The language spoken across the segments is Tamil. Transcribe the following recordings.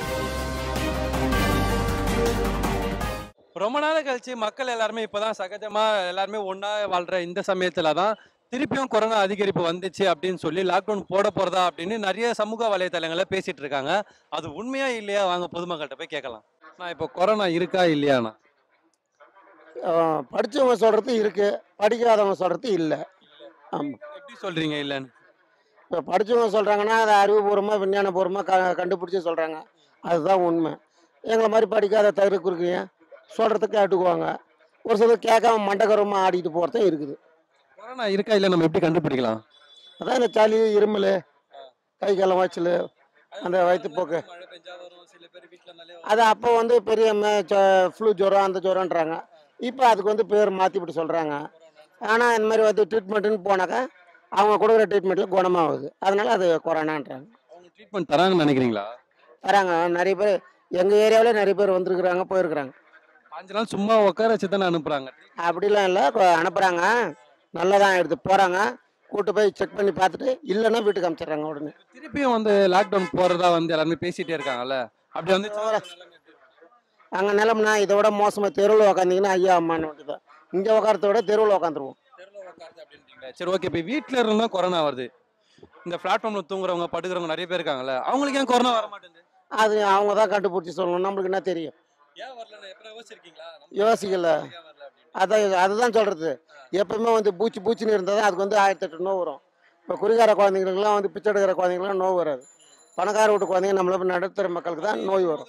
ரொம்ப நாள் கழிச்சு மக்கள் எல்லாருமே இப்பதான் சகஜமா எல்லாருமே ஒண்ணா வாழ்ற இந்த சமயத்துல தான் திருப்பியும் கொரோனா அதிகரிப்பு வந்துச்சு அப்படின்னு சொல்லி லாக்டவுன் போட போறதா அப்படின்னு நிறைய சமூக வலைதளங்கள்ல பேசிட்டு இருக்காங்க. அது உண்மையா இல்லையா? வாங்க பொதுமக்கள்கிட்ட போய் கேட்கலாம். நான் இப்போ கொரோனா இருக்கா இல்லையாண்ணா? படிச்சவங்க சொல்றது இருக்கு, படிக்காதவங்க சொல்றது இல்ல. ஆமா. எப்படி சொல்றீங்க இல்லன்னு? இப்போ படிச்சவங்க சொல்றாங்கன்னா, அதை அறிவுபூர்வமா, விஞ்ஞானபூர்வமா கண்டுபிடிச்சு சொல்றாங்க. அதுதான் உண்மை. எங்களை மாதிரி படிக்காத தகுதி குறுக்கீங்க சொல்றதுக்கு கேட்டுக்குவாங்க. ஒரு சிலர் கேட்காம மண்டகரமா ஆடிட்டு போறதும் இருக்குது. கொரோனா இருக்கா இல்ல நம்ம எப்படி கண்டுபிடிக்கலாம்? அதான் இந்த சளி, இருமல், கை காலம் வாய்ச்சல், அந்த வயிற்றுப்போக்கு, மழை பெஞ்சா வரும், சில பேர் வீட்டுல இருந்தாலே அது அப்போ வந்து பெரிய ஃப்ளூ ஜுரம் அந்த ஜுரம்ன்றாங்க. இப்போ அதுக்கு வந்து பேர் மாற்றிவிட்டு சொல்கிறாங்க. ஆனால் இந்த மாதிரி வந்து ட்ரீட்மெண்ட்டுன்னு போனாக்கா அவங்க கொடுக்குற ட்ரீட்மெண்ட்டில் குணமாகுது. அதனால அது கொரோனான்றாங்க. அவங்க ட்ரீட்மெண்ட் தராங்கன்னு நினைக்கிறீங்களா? தராங்க. நிறைய பேர் எங்கள் ஏரியாவில் நிறைய பேர் வந்திருக்கிறாங்க, போயிருக்கிறாங்க. 5 நாள் சும்மா உட்கார வச்சு தானே அனுப்புறாங்க. அப்படிலாம் இல்லை, அனுப்புகிறாங்க. நல்லா தான் எடுத்து போகிறாங்க. கூட்டு போய் செக் பண்ணி பார்த்துட்டு இல்லைன்னா வீட்டுக்கு அனுப்பிச்சிடுறாங்க உடனே. திருப்பியும் வந்து லாக்டவுன் போறதா வந்து எல்லாருமே பேசிட்டே இருக்காங்கல்ல. அப்படி வந்து அங்கே நிலம்னா இதை விட மோசமாக தெருவில் உக்காந்திங்கன்னா ஐயா அம்மான்னு வேண்டியது தான். இங்கே உட்காரத்தை விட தெருவில் உட்காந்துருவோம். சரி, ஓகே. இப்போ வீட்டில் இருந்தா கொரோனா வருது. இந்த பிளாட்ஃபார்ம்ல தூங்குறவங்க படுக்கிறவங்க நிறைய பேர் இருக்காங்கல்ல, அவங்களுக்கு ஏன் கொரோனா வர மாட்டேங்குது? அது அவங்க தான் கண்டுபிடிச்சி சொல்லணும், நம்மளுக்கு என்ன தெரியும்? ஏன் வரல? எப்போ யோசிச்சிருக்கீங்களா? யோசிக்கல. அதுதான் சொல்கிறது. எப்பவுமே வந்து பூச்சின்னு இருந்தால் தான் அதுக்கு வந்து 1008 நோய் வரும். இப்போ குறிகார குழந்தைங்களுக்குலாம் வந்து பிச்சை எடுக்கிற குழந்தைங்களாம் நோய் வராது. பணக்கார வீட்டு குழந்தைங்க நம்மள நடுத்தர மக்களுக்கு தான் நோய் வரும்.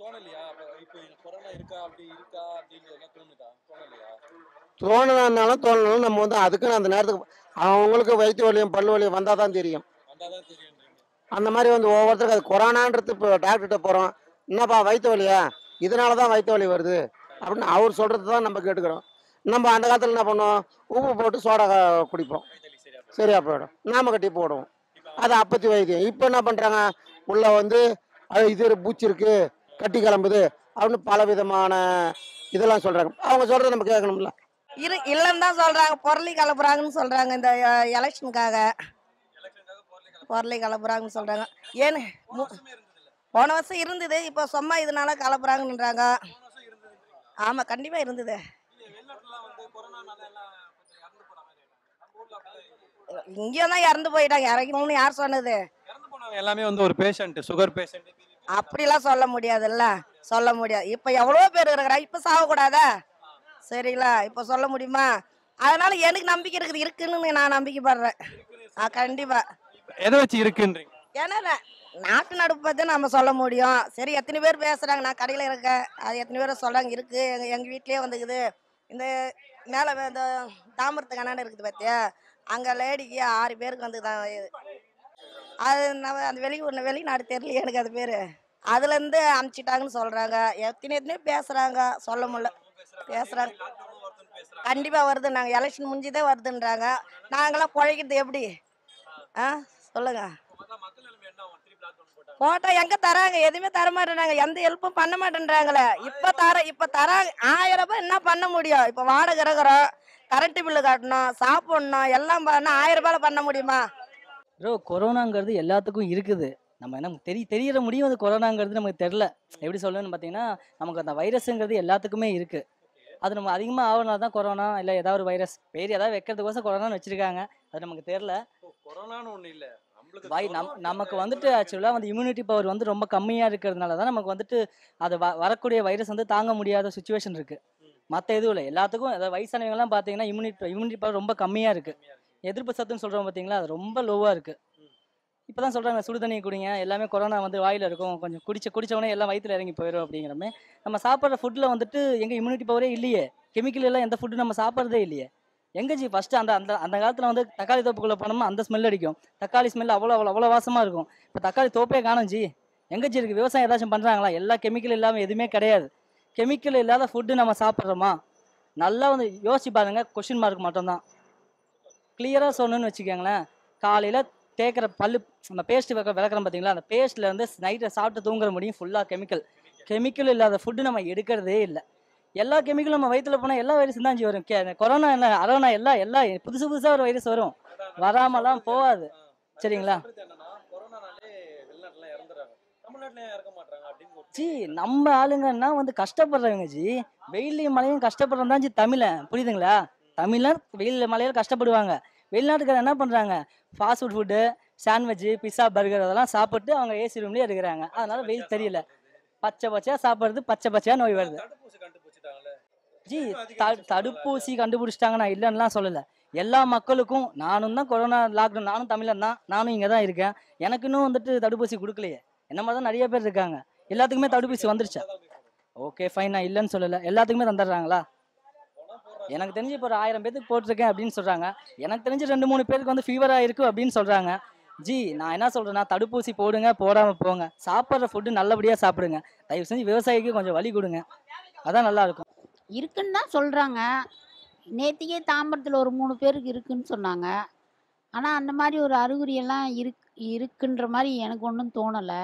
தோணுனாலும் தோணணும், நம்ம வந்து அதுக்குன்னு அந்த நேரத்துக்கு அவங்களுக்கு வயிற்று வலியும் பல்லு வலியும் வந்தால் தான் தெரியும். அந்த மாதிரி வந்து ஒவ்வொருத்தருக்கு அது கொரோனான்றது. இப்போ டாக்டர்கிட்ட போகிறோம், என்னப்பா வயிற்று வலியா, இதனால தான் வயிற்று வலி வருது அப்படின்னு அவர் சொல்கிறது தான் நம்ம கேட்டுக்கிறோம். நம்ம அந்த காலத்தில் என்ன பண்ணுவோம், உப்பு போட்டு சோடா குடிப்போம், சரியா போயிடும், நாம கட்டி போடுவோம். அது அப்பத்தி வைத்தியம். இப்போ என்ன பண்ணுறாங்க, உள்ள வந்து அது இது பூச்சி இருக்குது, கட்டி கிளம்புது அப்படின்னு பல விதமான இதெல்லாம் சொல்கிறாங்க. அவங்க சொல்கிறத நம்ம கேட்கணும்ல. இல்லைன்னு தான் சொல்கிறாங்க. பொருளை கலப்புறாங்கன்னு சொல்கிறாங்க. இந்த எலெக்ஷனுக்காக பொருளை கலப்புறாங்கன்னு சொல்கிறாங்க. ஏன்னு போன வருஷம் இருந்தது, இப்போ சும்மா இதனால கலப்புறாங்கன்றாங்க. ஆமாம், கண்டிப்பாக இருந்தது. இங்கேயும் தான் இறந்து போயிட்டாங்க. இறக்கணும்னு யார் சொன்னது? எல்லாமே வந்து ஒரு பேஷண்ட், சுகர் பேஷண்ட் அப்படிலாம் சொல்ல முடியாதுல்ல, சொல்ல முடியாது. இப்போ எவ்வளோ பேர் இருக்கிறா, இப்போ சாகக்கூடாதா? சரிங்களா, இப்போ சொல்ல முடியுமா? அதனால எனக்கு நம்பிக்கை இருக்குன்னு நான் நம்பிக்கை படுறேன். கண்டிப்பா. எதை வச்சு இருக்குன்றீங்க? ஏன்னா நாட்டு நடப்பு பற்றி நம்ம சொல்ல முடியும். சரி, எத்தனை பேர் பேசுகிறாங்க, நான் கடையில் இருக்கேன், அது எத்தனை பேர் சொல்கிறாங்க இருக்குது. எங்கள் வீட்லேயே வந்துக்குது. இந்த மேலே இந்த தாமிரத்து கண்ணாடி இருக்குது பார்த்தியா, அங்கே லேடிக்கு 6 பேருக்கு வந்து தான் அது நம்ம அந்த வெளிநாடு தெரியல எனக்கு அது பேர். அதுலேருந்து அனுப்பிச்சிட்டாங்கன்னு சொல்கிறாங்க. எத்தனை பேசுகிறாங்க, சொல்ல முடியல, பேசுகிறாங்க. கண்டிப்பாக வருது. நாங்கள் எலெக்ஷன் முடிஞ்சுதே வருதுன்றாங்க. நாங்களாம் குழைக்கிறது எப்படி? சொல்லுங்க. போட்டா எங்க தராங்க? எதுவுமே தர மாட்டேன்றாங்க. எந்த ஹெல்ப்பும் பண்ண மாட்டேன்றாங்களே. இப்ப தராங்க 1000 ரூபாய். என்ன பண்ண முடியும்? இப்ப வாடகை இருக்கிறோம், கரண்ட் பில்லு கட்டணும், சாப்பிடணும், எல்லாம் பண்ண 1000 ரூபாயில பண்ண முடியுமா? ப்ரோ, கொரோனாங்கிறது எல்லாத்துக்கும் இருக்குது. நம்ம என்ன தெரியற முடியும், அது கொரோனாங்கிறது நமக்கு தெரில. எப்படி சொல்லணும்னு பார்த்தீங்கன்னா, நமக்கு அந்த வைரஸுங்கிறது எல்லாத்துக்குமே இருக்குது. அது நம்ம அதிகமாக ஆகுனா தான் கொரோனா இல்லை ஏதாவது ஒரு வைரஸ் பேர் ஏதாவது வைக்கிறதுக்கோசம் கொரோனான்னு வச்சுருக்காங்க. அது நமக்கு தெரில. கொரோனான்னு ஒன்றும் இல்லை. நமக்கு வந்துட்டு ஆக்சுவலாக வந்து இம்யூனிட்டி பவர் வந்து ரொம்ப கம்மியாக இருக்கிறதுனால தான் நமக்கு வந்துட்டு அது வரக்கூடிய வைரஸ் வந்து தாங்க முடியாத சுச்சுவேஷன் இருக்குது. மற்ற எதுவும் இல்லை. எல்லாத்துக்கும் அதாவது வயசானவங்கலாம் பார்த்தீங்கன்னா இம்யூனிட்டி பவர் ரொம்ப கம்மியாக இருக்குது. எதிர்ப்பு சத்துன்னு சொல்கிறோம் பார்த்தீங்களா, அது ரொம்ப லோவாக இருக்குது. இப்போ தான் சொல்கிறாங்க சுடு தண்ணி குடிங்க, எல்லாமே கொரோனா வந்து வாயில் இருக்கும், கொஞ்சம் குடித்தவொடனே எல்லாம் வயிற்றில் இறங்கி போயிடும் அப்படிங்கிறமே. நம்ம சாப்பிட்ற ஃபுட்டில் வந்துட்டு எங்கள் இம்யூனிட்டி பவரே இல்லையே. கெமிக்கல் எல்லாம் எந்த ஃபுட்டு நம்ம சாப்பிட்றதே இல்லையே. எங்கேஜி ஃபஸ்ட்டு அந்த அந்த அந்த காலத்தில் வந்து தக்காளி தோப்புக்குள்ளே போனோம்னா அந்த ஸ்மெல் அடிக்கும். தக்காளி ஸ்மெல் அவ்வளோ வாசமாக இருக்கும். இப்போ தக்காளி தோப்பே காணும்ஜி. எங்கேஜி இருக்குது? விவசாயம் ஏதாச்சும் பண்ணுறாங்களா? எல்லா கெமிக்கல் இல்லாமல் எதுவுமே கிடையாது. கெமிக்கல் இல்லாத ஃபுட்டு நம்ம சாப்பிட்றோமா? நல்லா வந்து யோசிச்சு பாருங்க. கொஷின் மார்க் மட்டும்தான். கிளியராக சொல்லணும்னு வச்சுக்கோங்களேன். காலையில் தேய்க்கிற பல்லு நம்ம பேஸ்ட்டு விளக்குறோம் பார்த்தீங்களா, அந்த பேஸ்ட்லேருந்து நைட்டை சாப்பிட்டு தூங்குற முடியும் ஃபுல்லாக கெமிக்கல் இல்லாத ஃபுட்டு நம்ம எடுக்கிறதே இல்லை. எல்லா கெமிக்கலும் நம்ம வயிற்றுல போனால் எல்லா வைரஸும் தான் வரும். கொரோனா என்ன, அரோனா எல்லாம் புதுசாக ஒரு வைரஸ் வரும், வராமலாம் போகாது. சரிங்களா? ஜி நம்ம ஆளுங்கன்னா வந்து கஷ்டப்படுறவங்க ஜி, வெயிலையும் மழையும் கஷ்டப்படுறவங்க தான் ஜி தமிழன், புரியுதுங்களா? தமிழர் வெயில் மழையில கஷ்டப்படுவாங்க. வெளிநாட்டுக்காரங்க என்ன பண்றாங்க, fast food, sandwich, pizza, burger அதெல்லாம் சாப்பிட்டு அவங்க ஏசி ரூம்லயே இருக்கிறாங்க. அதனால வெயில் தெரியல. பச்சை பச்சையா சாப்பிடுறது, பச்சை பச்சையா நோய் வருது. ஜி தடுப்பூசி கண்டுபிடிச்சிட்டாங்க, நான் இல்லைன்னுலாம் சொல்லலை. எல்லா மக்களுக்கும், நானும் தான் கொரோனா லாக்டவுன், நானும் தமிழன் தான், நானும் இங்கே தான் இருக்கேன். எனக்கு இன்னும் வந்துட்டு தடுப்பூசி கொடுக்கலையே. என்ன மாதிரி தான் நிறைய பேர் இருக்காங்க. எல்லாத்துக்குமே தடுப்பூசி வந்துருச்சா? ஓகே ஃபைன், நான் இல்லைன்னு சொல்லலை. எல்லாத்துக்குமே தந்துடுறாங்களா? எனக்கு தெரிஞ்சு இப்போ ஒரு 1000 பேருக்கு போட்டிருக்கேன் அப்படின்னு சொல்கிறாங்க. எனக்கு தெரிஞ்சு 2-3 பேருக்கு வந்து ஃபீவராக இருக்குது அப்படின்னு சொல்கிறாங்க. ஜி நான் என்ன சொல்கிறேன்னா, தடுப்பூசி போடுங்க, போடாமல் போங்க. சாப்பிட்ற ஃபுட்டு நல்லபடியாக சாப்பிடுங்க. தயவு செஞ்சு விவசாயிக்கு கொஞ்சம் வழி கொடுங்க, அதான் நல்லா இருக்கும். இருக்குன்னு தான் சொல்கிறாங்க. நேற்றுக்கே தாம்பரத்தில் ஒரு 3 பேருக்கு இருக்குன்னு சொன்னாங்க. ஆனால் அந்த மாதிரி ஒரு அறிகுறியெல்லாம் இருக்குன்ற மாதிரி எனக்கு ஒன்றும் தோணலை.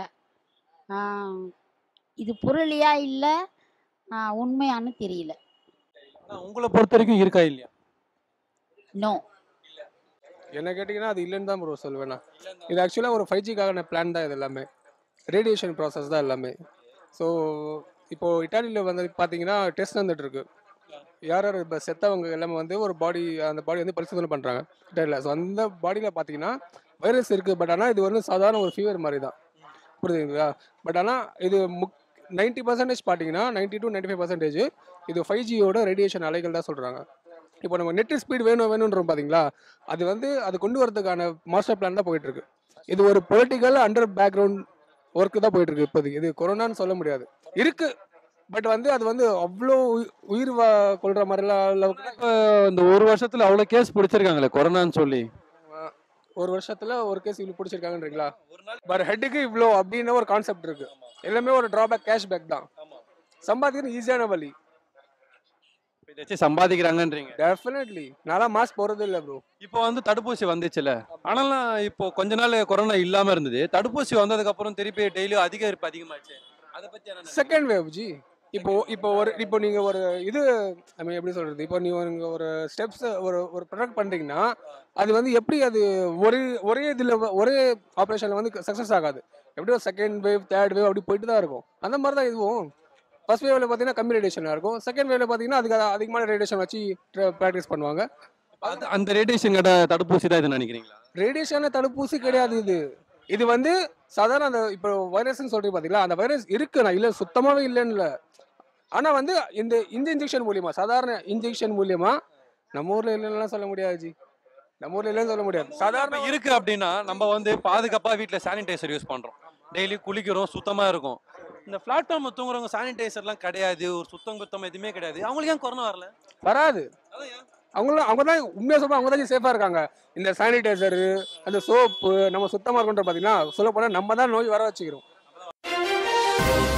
இது புரளியா இல்லை உண்மையான்னு தெரியல. உங்களை பொறுத்த வரைக்கும் இருக்கா இல்லையா? நோ. என்ன கேட்டிங்கன்னா அது இல்லைன்னு தான் ப்ரோ சொல்லுவேன் நான். இது ஆக்சுவலாக ஒரு 5Gக்கான பிளான் தான். இது எல்லாமே ரேடியேஷன் ப்ராசஸ் தான் எல்லாமே. ஸோ இப்போது இட்டாலியில் வந்து பார்த்தீங்கன்னா டெஸ்ட் வந்துட்டு இருக்கு. யார் யார் இப்போ செத்தவங்க எல்லாமே வந்து ஒரு பாடி, அந்த பாடி வந்து பரிசோதனை பண்ணுறாங்க இட்டாலியில். ஸோ அந்த பாடியில் பார்த்தீங்கன்னா வைரஸ் இருக்குது. பட் ஆனால் இது வந்து சாதாரண ஒரு ஃபீவர் மாதிரி தான், புரியுதுங்களா? பட் ஆனால் இது 90% பார்த்தீங்கன்னா 90 to 95% இது 5Gயோட ரேடியேஷன் அலைகள் தான் சொல்கிறாங்க. இப்போ நம்ம நெட் ஸ்பீட் வேணுன்றோம் பார்த்தீங்களா, அது வந்து அது கொண்டு வரதுக்கான மாஸ்டர் பிளான் தான் போயிட்டுருக்கு. இது ஒரு பொலிட்டிக்கல் அண்டர் பேக்ரவுண்ட் ஒர்க்கு தான் போயிட்டுருக்கு இப்போதைக்கு. இது கொரோனான்னு சொல்ல முடியாது, இருக்குது. பட் வந்து அது வந்து அவ்வளோ உயிர் கொள்கிற மாதிரிலாம் அளவுக்கு இப்போ இந்த ஒரு வருஷத்துல அவ்வளோ கேஸ் பிடிச்சிருக்காங்களே கொரோனான்னு சொல்லி. ஒரு வருஷத்தில் ஒரு கேஸ் இவ்வளோ பிடிச்சிருக்காங்கன்றீங்களா? பட் ஹெட்டுக்கு இவ்வளோ அப்படின்னு ஒரு கான்செப்ட் இருக்குது. எல்லாமே ஒரு ட்ராபேக், கேஷ்பேக் தான். சம்பாதிக்கிறது ஈஸியான வழி. இதை வச்சு சம்பாதிக்கிறாங்கன்றீங்க. டெஃபினெட்லி. நான்லாம் மாஸ்க் போடுறது இல்லை ப்ரோ. இப்போ வந்து தடுப்பூசி வந்துச்சுல, ஆனாலும் இப்போ கொஞ்ச நாள் கொரோனா இல்லாம இருந்தது. தடுப்பூசி வந்ததுக்கு அப்புறம் திருப்பி டெய்லியும் அதிகமாச்சு. அதை பத்தி என்ன? செகண்ட் வேவ் ஜி. இப்போ நீங்கள் ஒரு இது ஐ மீன் எப்படி சொல்கிறது, இப்போ நீங்கள் ஒரு ஸ்டெப்ஸ் ஒரு ப்ரொடக்ட் பண்ணுறீங்கன்னா அது வந்து எப்படி அது ஒரே இதில் ஒரே ஆப்ரேஷனில் வந்து சக்ஸஸ் ஆகாது. எப்படி ஒரு செகண்ட் வேவ், தேர்ட் வேவ் அப்படி போயிட்டு தான் இருக்கும். அந்த மாதிரி தான் இதுவும். ஃபர்ஸ்ட் வேவ்ல பார்த்தீங்கன்னா கம்மி ரேடியேஷனாக இருக்கும். செகண்ட் வேவ்ல பார்த்தீங்கன்னா அதுக்கு அதிகமான ரேடியேஷன் வச்சு ப்ராக்டிஸ் பண்ணுவாங்க. அந்த ரேடியேஷன் தடுப்பூசி தான் இது நினைக்கிறீங்களா? ரேடியேஷன தடுப்பூசி கிடையாது இது வந்து சாதாரண அந்த இப்போ வைரஸ்ன்னு சொல்றீங்க பார்த்தீங்களா, அந்த வைரஸ் இருக்கு, நான் இல்லை சுத்தமாகவே இல்லைன்னு இல்லை. ஆனால் வந்து இந்த இன்ஜெக்ஷன் மூலியமா, சாதாரண இன்ஜெக்ஷன் மூலியமா நம்ம ஊரில் இல்லைன்னா சொல்ல முடியாது ஜி. நம்ம ஊரில் இல்லைன்னு சொல்ல முடியாது. சாதாரண இருக்கு அப்படின்னா நம்ம வந்து பாதுகாப்பாக வீட்டில் சானிடைசர் யூஸ் பண்ணுறோம், டெய்லி குளிக்கிறோம், சுத்தமாக இருக்கும். இந்த பிளாட்ஃபார்ம் தூங்குறவங்க சானிடைசர்லாம் கிடையாது, ஒரு குத்தம் எதுவுமே கிடையாது. அவங்களுக்கு ஏன் கொரோனா வரல? வராது. அவங்க தான் உண்மையாக சொல்லுவாங்க, அவங்க தான் சேஃபாக இருக்காங்க. இந்த சானிடைசரு, அந்த சோப்பு நம்ம சுத்தமாக இருக்குன்ற பார்த்தீங்கன்னா சொல்ல போனால் நம்ம தான் நோய் வர வச்சுக்கிறோம்.